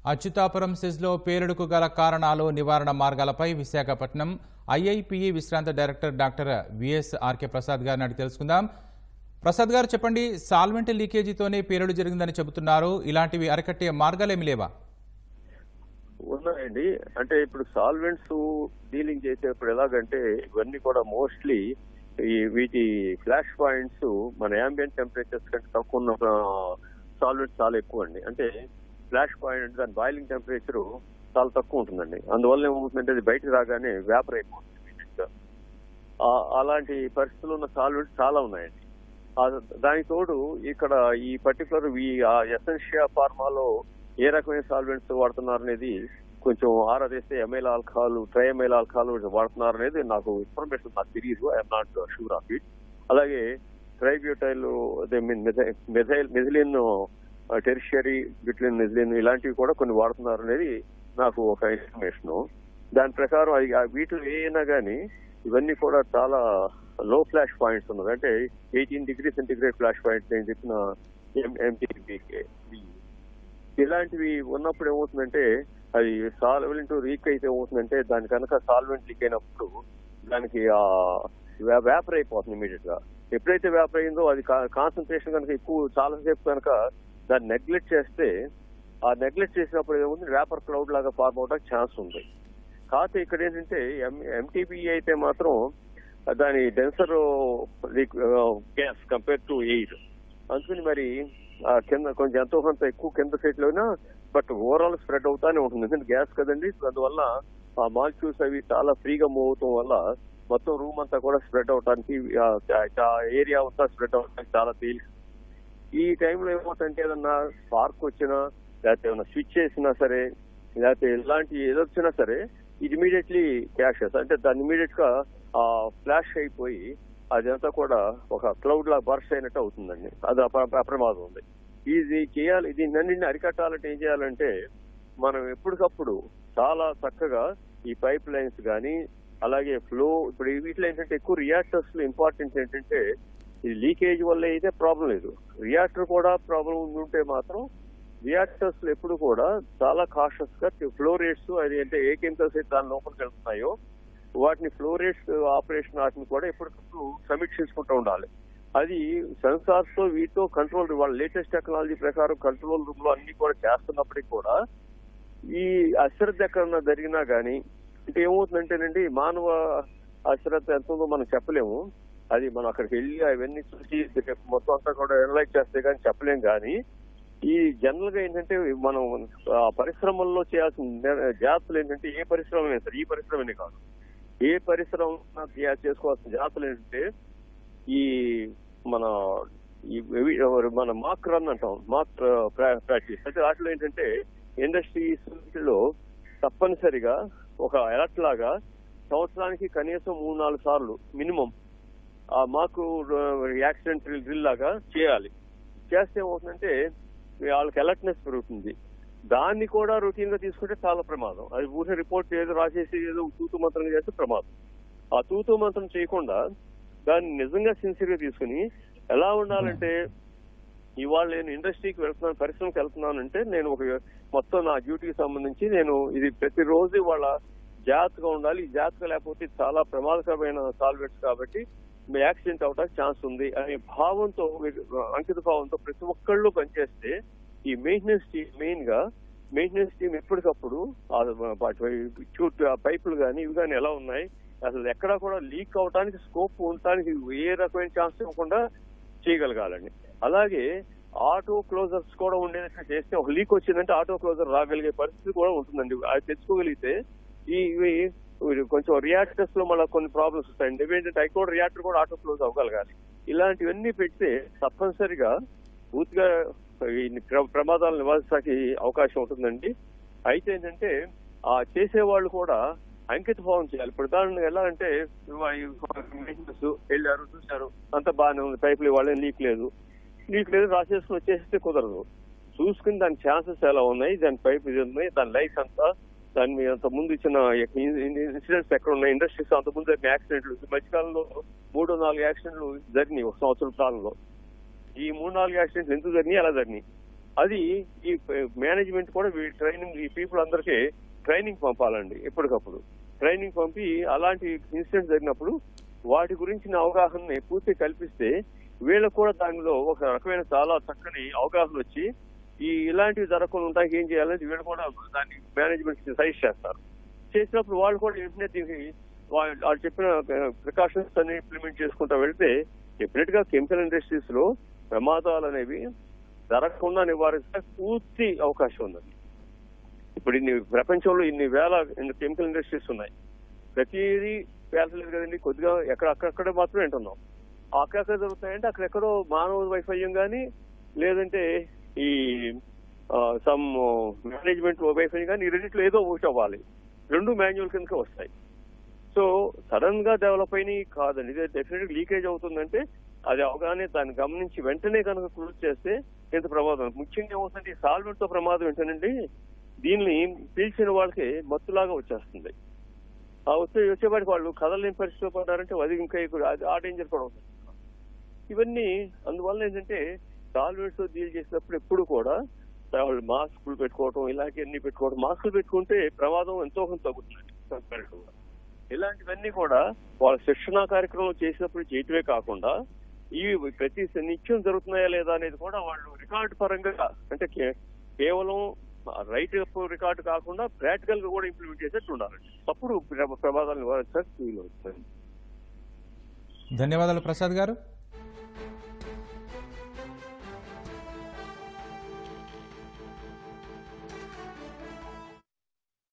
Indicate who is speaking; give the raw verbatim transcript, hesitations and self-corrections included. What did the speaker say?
Speaker 1: అచ్యుతాపురం సెజ్లో పేలుడుకు గల కారణాలు నివారణ మార్గాలపై విశాఖపట్నం ఐఐపిఈ విశ్రాంత director doctor VS RK Prasad గారిని అడిగి తెలుసుకుందాం. ప్రసాద్ గారు చెప్పండి, సాల్వెంట్ లీకేజీతోనే పేలుడు జరిగిందని చెబుతున్నారు. ఇలాంటివి అరికట్టే మార్గాలేమి లేవా?
Speaker 2: ఉన్నాయండి. అంటే ఇప్పుడు సాల్వెంట్స్ డీలింగ్ చేసేప్పుడు ఎలాగంటే ఇవన్నీ కూడా మోస్ట్లీ ఈ వీటి ఫ్లాష్ పాయింట్స్ మన యాంబియంట్ టెంపరేచర్స్ కంటే తక్కువ ఉన్న సాల్వెంట్స్ చాలా ఎక్కువ అండి. అంటే ఫ్లాష్ పాయింట్ దాని బాయిలింగ్ టెంపరేచర్ చాలా తక్కువ ఉంటుందండి. అందువల్ల ఏమవుతుందంటే అది బయటకు రాగానే వేపర్ అయిపోతుంది ఇమీడియట్ గా. అలాంటి పరిస్థితులు ఉన్న సాల్వెంట్స్ చాలా ఉన్నాయండి. దానికి తోడు ఇక్కడ ఈ పర్టికులర్ ఈ ఎసెన్షియా ఫార్మాలో ఏ రకమైన సాల్వెంట్స్ వాడుతున్నారు అనేది కొంచెం ఆరా తీస్తే amyl alcohol tri amyl alcohol వాడుతున్నారు అనేది నాకు ఇన్ఫర్మేషన్ నాకు తెలియదు. I'm not sure of it. అలాగే tributyl methyl methylene tertiary butylene methylene ఇలాంటివి కూడా కొన్ని వాడుతున్నారు అనేది నాకు ఒక ఇన్ఫర్మేషన్. దాని ప్రకారం అది వీటిలో ఏమైనా కానీ ఇవన్నీ కూడా చాలా లో ఫ్లాష్ పాయింట్స్ ఉన్నది. అంటే eighteen degree centigrade flash points నేను చెప్పిన ఎంటీబీకే ఇలాంటివి ఉన్నప్పుడు ఏమవుతుందంటే అది సాల్వెంట్ లీక్ అయితే ఏమవుతుందంటే దాని కనుక సాల్వెంట్ లీక్ అయినప్పుడు దానికి వేపర్ అయిపోతుంది ఇమీడియట్ గా. ఎప్పుడైతే వేపర్ అయిందో అది కాన్సన్ట్రేషన్ కనుక ఎక్కువ చాలాసేపు కనుక దాన్ని నెగ్లెక్ట్ చేస్తే ఆ నెగ్లెక్ట్ చేసినప్పుడు ఏమవుతుంది వేపర్ క్లౌడ్ లాగా ఫార్మ్ అవడానికి ఛాన్స్ ఉంది. కాకపోతే ఇక్కడ ఏంటంటే ఎంటీబీ అయితే మాత్రం దాని denser gas compare to air, అందుకని మరి కింద కొంచెం ఎంతో కొంత ఎక్కువ కింద సైట్ లోనా బట్ ఓవరాల్ స్ప్రెడ్ అవుతానే ఉంటుంది. ఎందుకంటే గ్యాస్ కదండి, అందువల్ల ఆ మాలిక్యూల్స్ అవి చాలా ఫ్రీగా మూవ్ అవటం వల్ల మొత్తం రూమ్ అంతా కూడా స్ప్రెడ్ అవడానికి ఏరియా అంతా స్ప్రెడ్ అవడానికి చాలా తేలిక. ఈ టైంలో ఏమవుతుందంటే ఏదన్నా స్పార్క్ వచ్చినా లేకపోతే ఏమన్నా స్విచ్ చేసినా సరే లేకపోతే ఇలాంటి ఏదొచ్చినా సరే ఇది ఇమీడియట్లీ క్యాషెస్ అంటే దాన్ని ఇమీడియట్ గా ఫ్లాష్ అయిపోయి అదంతా కూడా ఒక క్లౌడ్ లా బర్స్ట్ అయినట్టు అవుతుందండి. అది అప్రమాదం ఉంది. ఇది చేయాలి, దీన్ని అరికట్టాలంటే ఏం చేయాలంటే మనం ఎప్పటికప్పుడు చాలా చక్కగా ఈ పైప్ లైన్స్ కానీ అలాగే ఫ్లో ఇప్పుడు వీటిలో ఏంటంటే ఎక్కువ రియాక్టర్స్ లో ఇంపార్టెన్స్ ఏంటంటే ఇది లీకేజ్ వల్ల అయితే ప్రాబ్లం లేదు, రియాక్టర్ కూడా ప్రాబ్లం ఉంటే మాత్రం రియాక్టర్స్ లో ఎప్పుడు కూడా చాలా కాషస్ గా ఫ్లో రేట్స్ అది అంటే ఏ కెమికల్స్ అయితే దాని లోపలికి వెళ్తున్నాయో వాటిని ఫ్లో రేట్స్ ఆపరేషన్ వాటిని కూడా ఎప్పటికప్పుడు సమీక్షించుకుంటూ ఉండాలి. అది సెన్సార్స్ తో వీటితో కంట్రోల్ వాళ్ళ లేటెస్ట్ టెక్నాలజీ ప్రకారం కంట్రోల్ రూమ్ లో అన్ని కూడా చేస్తున్నప్పటికీ కూడా ఈ అశ్రద్ధ ఎక్కడన్నా జరిగినా గానీ అంటే ఏమవుతుందంటేనండి మానవ అశ్రద్ధ ఎంత ఉందో మనం చెప్పలేము. అది మనం అక్కడికి వెళ్ళి అవన్నీ చూసి మొత్తం అంతా కూడా ఎనలైజ్ చేస్తే కానీ చెప్పలేం. కానీ ఈ జనరల్ గా ఏంటంటే మనం పరిశ్రమల్లో చేయాల్సిన జాగ్రత్తలు ఏంటంటే ఏ పరిశ్రమ సార్ ఈ పరిశ్రమనే కాదు ఏ పరిశ్రమ చేసుకోవాల్సిన జాగ్రత్తలు ఏంటంటే ఈ మన మన మాక్ రన్ అంటాం మాక్ ప్రాక్టీస్ అంటే వాటిలో ఏంటంటే ఇండస్ట్రీస్ లో తప్పనిసరిగా ఒక అలర్ట్ లాగా సంవత్సరానికి కనీసం మూడు నాలుగు సార్లు మినిమం ఆ మాకు యాక్సిడెంట్ డ్రిల్ లాగా చేయాలి. చేస్తే ఏమవుతుందంటే వాళ్ళకి అలర్ట్నెస్ పెరుగుతుంది. దాన్ని కూడా రొటీన్ గా తీసుకుంటే చాలా ప్రమాదం. అది ఊరికే రిపోర్ట్ ఏదో రాసేసి ఏదో తూతు మంత్రం చేస్తే ప్రమాదం. ఆ తూతు మంత్రం చేయకుండా దాన్ని నిజంగా సిన్సియర్ గా తీసుకుని ఎలా ఉండాలంటే ఇవాళ నేను ఇండస్ట్రీకి వెళ్తున్నాను పరిశ్రమకి వెళ్తున్నానంటే నేను ఒక మొత్తం నా డ్యూటీకి సంబంధించి నేను ఇది ప్రతిరోజు వాళ్ళ జాగ్రత్తగా ఉండాలి. ఈ జాగ్రత్తగా లేకపోతే చాలా ప్రమాదకరమైన సాల్వెంట్స్ కాబట్టి మీ యాక్సిడెంట్ అవడానికి ఛాన్స్ ఉంది అనే భావంతో అంకిత భావంతో ప్రతి ఒక్కళ్ళు పనిచేస్తే ఈ మెయింటెనెన్స్ టీమ్ మెయిన్ గా మెయింటెనెన్స్ టీమ్ ఎప్పటికప్పుడు పైపులు కానీ ఇవి కానీ ఎలా ఉన్నాయి అసలు ఎక్కడా కూడా లీక్ అవడానికి స్కోప్ ఉండటానికి ఏ రకమైన ఛాన్స్ ఇవ్వకుండా చేయగలగాలండి. అలాగే ఆటో క్లోజర్స్ కూడా ఉండేటట్టు చేస్తే ఒక లీక్ వచ్చిందంటే ఆటో క్లోజర్ రాగలిగే పరిస్థితి కూడా ఉంటుందండి. అది తెచ్చుకోగలిగితే ఈ ఇవి కొంచెం రియాక్టర్స్ లో మళ్ళీ కొన్ని ప్రాబ్లమ్స్ వస్తాయండి. ఏంటంటే అవి కూడా రియాక్టర్ కూడా ఆటో క్లోజ్ అవ్వగలగాలి. ఇలాంటివన్నీ పెడితే తప్పనిసరిగా పూర్తిగా ఈ ప్రమాదాలు నివారించడానికి అవకాశం ఉంటుందండి. అయితే ఏంటంటే ఆ చేసేవాళ్ళు కూడా అంకిత భావం చేయాలి. ఇప్పుడు ఉదాహరణకు ఎలా అంటే వెళ్ళారు చూశారు అంత బాగానే ఉంది పైపులు వాళ్ళేం లీక్ లేదు లీక్ లేదు రాసేసుకుని వచ్చేస్తే కుదరదు. చూసుకుని దాని ఛాన్సెస్ ఎలా ఉన్నాయి దాని పైపు ఇది ఉన్నాయి దాని లైఫ్ అంతా దాని మీద అంత ముందు ఇచ్చిన ఇన్సిడెంట్స్ ఎక్కడ ఉన్నాయి ఇండస్ట్రీస్ అంత ముందు జరిగిన యాక్సిడెంట్లు ఈ మధ్యకాలంలో మూడు నాలుగు యాక్సిడెంట్లు జరిగినాయి ఒక సంవత్సరం కాలంలో. ఈ మూడు నాలుగు యాక్సిడెంట్లు ఎందుకు జరిగినాయి ఎలా జరిగినాయి అది ఈ మేనేజ్మెంట్ కూడా ట్రైనింగ్ ఈ పీపుల్ అందరికీ ట్రైనింగ్ పంపాలండి. ఎప్పటికప్పుడు ట్రైనింగ్ పంపి అలాంటి ఇన్సిడెంట్ జరిగినప్పుడు వాటి గురించిన అవగాహనని పూర్తి కల్పిస్తే వీళ్ళకు కూడా దానిలో ఒక రకమైన చాలా చక్కని అవగాహన వచ్చి ఈ ఇలాంటివి జరగకుండా ఉంటాయి ఏం చేయాలని వీళ్ళు కూడా దాన్ని మేనేజ్మెంట్ సజెస్ట్ చేస్తారు. చేసినప్పుడు వాళ్ళు కూడా వెంటనే దీనికి వాళ్ళు చెప్పిన ప్రికాషన్స్ అన్ని ఇంప్లిమెంట్ చేసుకుంటూ వెళ్తే డెఫినెట్ గా కెమికల్ ఇండస్ట్రీస్ లో ప్రమాదాలు అనేవి జరగకుండా నివారిస్తే పూర్తి అవకాశం ఉందండి. ఇప్పుడు ఇన్ని ప్రపంచంలో ఇన్ని వేల కెమికల్ ఇండస్ట్రీస్ ఉన్నాయి. ప్రతిదీ పేర్చలేదు కదండి, కొద్దిగా ఎక్కడ అక్కడక్కడ మాత్రం వింటున్నాం. అక్కడెక్కడ జరుగుతాయంటే అక్కడెక్కడో మానవ వైఫల్యం కానీ లేదంటే ఈ సమ్ మేనేజ్మెంట్ వైఫల్యం కానీ ఈ రెండింటిలో ఏదో ఒకటి అవ్వాలి. రెండు మాన్యువల్ కిందకే వస్తాయి. సో సడన్ గా డెవలప్ అయినవి కాదండి. ఇది డెఫినెట్ లీకేజ్ అవుతుందంటే అది అవగానే దాన్ని గమనించి వెంటనే కనుక క్లోజ్ చేస్తే ఎంత ప్రమాదం. ముఖ్యంగా ఏమవుతుందంటే ఈ సాల్వెంట్ తో ప్రమాదం ఏంటంటే దీన్ని పీల్చిన వాళ్ళకి మత్తులాగా వచ్చేస్తుంది. ఆ వచ్చే వచ్చేవాడికి వాళ్ళు కదలలేని పరిస్థితిలో పడ్డారంటే అది ఇంకా ఆ డేంజర్ కూడా అవుతుంది. ఇవన్నీ అందువల్ల ఏంటంటే సాల్వెంట్స్ తో డీల్ చేసినప్పుడు ఎప్పుడు కూడా వాళ్ళు మాస్కులు పెట్టుకోవటం ఇలాంటివన్నీ పెట్టుకోవడం. మాస్కులు పెట్టుకుంటే ప్రమాదం ఎంతో కొంత తగ్గుతుంది. ఇలాంటివన్నీ కూడా వాళ్ళ శిక్షణా కార్యక్రమం చేసినప్పుడు చేయటమే కాకుండా ఇవి ప్రతి నిత్యం జరుగుతున్నాయా లేదా అనేది కూడా వాళ్ళు రికార్డు పరంగా అంటే కేవలం రైట్ రికార్డు కాకుండా ప్రాక్టికల్ గా కూడా ఇంప్లిమెంట్ చేసేట్టు ఉండాలండి. అప్పుడు ప్రమాదాలు నివారించడానికి వీలు అవుతుంది.
Speaker 1: ధన్యవాదాలు ప్రసాద్ గారు.